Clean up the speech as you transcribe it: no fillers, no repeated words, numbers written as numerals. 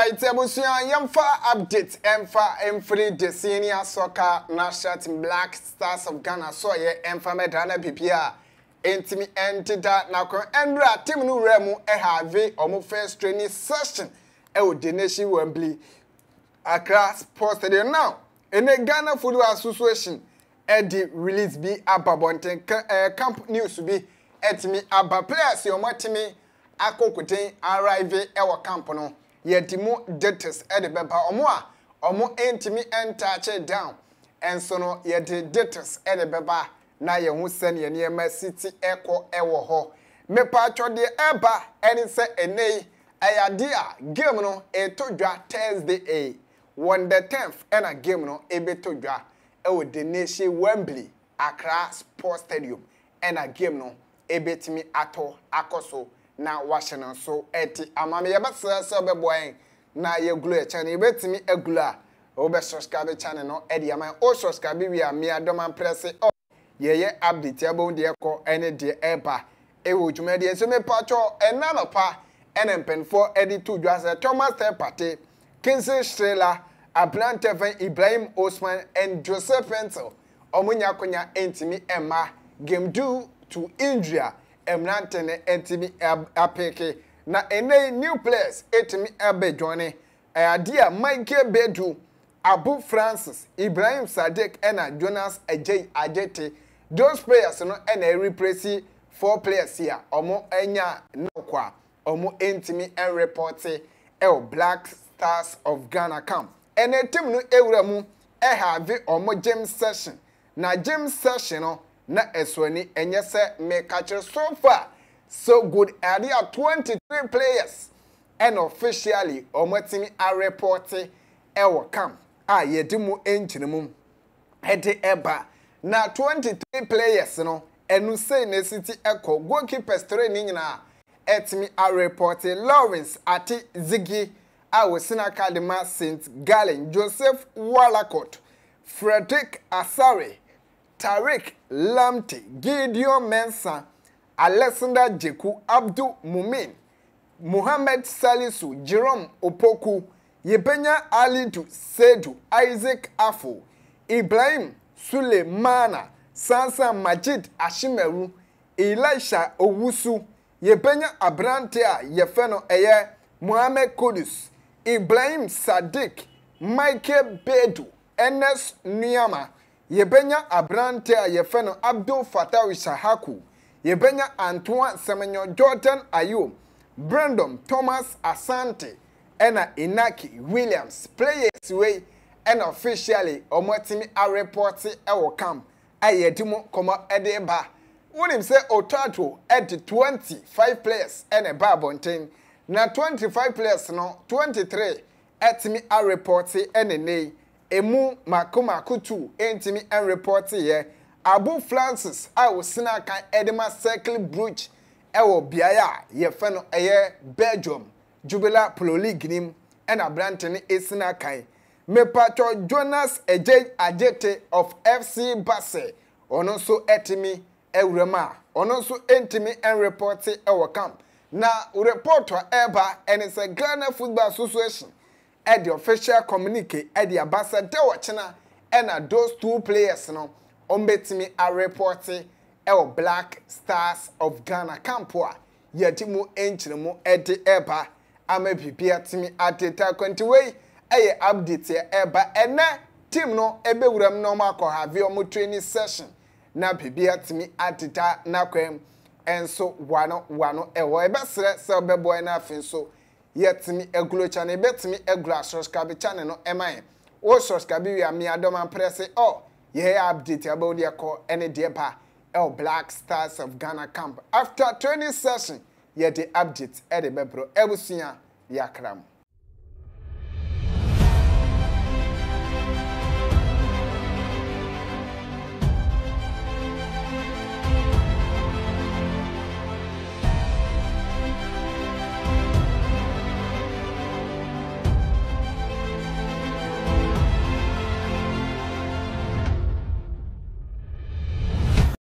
Alright, ebusuya yemfa update emfree the senior soccer national team Black Stars of Ghana so ye emfa medana pipia entimi entita na kon endra team no remu have omo first training session the nation Wembley Accra Sports Stadium now in the Ghana Football Association the release be ababonten camp news be etimi aba players yo matimi akokuten arrive camp no yetimu debtors the beba omo entimi enter down and so no yeti debtors the beba na ye hu sene ye niema city ewo ho me pa twode eba eni se enei ayadea game no etodwa Thursday on the 10th and a game no ebetodwa the nation Wembley Accra Sports Stadium and a game no ebetimi akoso na Washington so eti amame yebasa se obeboy na ye glue channel ebetimi agula obe subscribe channel no edi am o subscribe wi am adoma press o ye update abon de ko ene de eba ewo dwuma de so me pacho enanopa enempen for edi to dwa se Thomas Party Kinsley Strela Ablanteven Ibrahim Osman and Joseph Pencil omunya konya entimi emma game due to India emrantene entimi apeke na ene new players etimi abe joine adia Michael Baidoo Abu Francis Ibrahim Sadiq and Jonas Ajete those players no and replace 4 players here omo enya nokwa omo entimi and report Black Stars of Ghana camp and a team no ewramu have omo gym session na gym session no na eswani enye se me catch so far so good area 23 players and officially omotimi a report camp yedimu enchinimu hede eba na 23 players no enu say na city echo goalkeepers training nyina etimi a report Lawrence ati Ziggy Awosina Academy St Gallen Joseph Walacott Frederick Asare Tariq Lamte Gideon Mensah Alexander Jeku Abdul Mumin Muhammad Salisu Jerome Opoku Yebenya Alidu Sedu Isaac Afo Ibrahim Sulemana Sansa Majid Ashimeru Elisha Owusu Yebenya Abrantea Yefeno Eye Muhammad Kudus Ibrahim Sadiq Michael Baidoo Enes Niyama Yebenya Abrantea Yefeno Abdul Fatawi Shahaku Yebenya Antoine Semenyo Jordan Ayo Brandon Thomas Asante ena Inaki Williams players way and officially omotimi a report camp ayedimo koma edeba wonim say otato at 25 players and a babonten na 25 players no 23 etimi a report ene emu makoma kutu entimi a report ye Abu Francis Awosina kan edema circle brooch ewo biaya ye feno eye Belgium Jubilee Pro League nim ena brantene esina kan mepato Jonas Ajete of FC Basse ono so etimi ewrema ono so entimi en report ewo camp na report eba and it's a Ghana Football Association at the official communique at the ambassador wachina ena those 2 players no ombetimi a report Black Stars of Ghana campoa yetimu enchiremu ede eba ama pipia timi ateta kwantiwei eye update eba ene team no ebewuram no mako have omo training session na pipia timi ateta na kwem enso wano ewo ebesre se obeboy na afin so yetimi egulo channel betimi egula subscribe channel no eman wo subscribe wi ami adoma press ye update about the call any day Black Stars of Ghana camp after training session ye the update e de bebro ebusuya yakram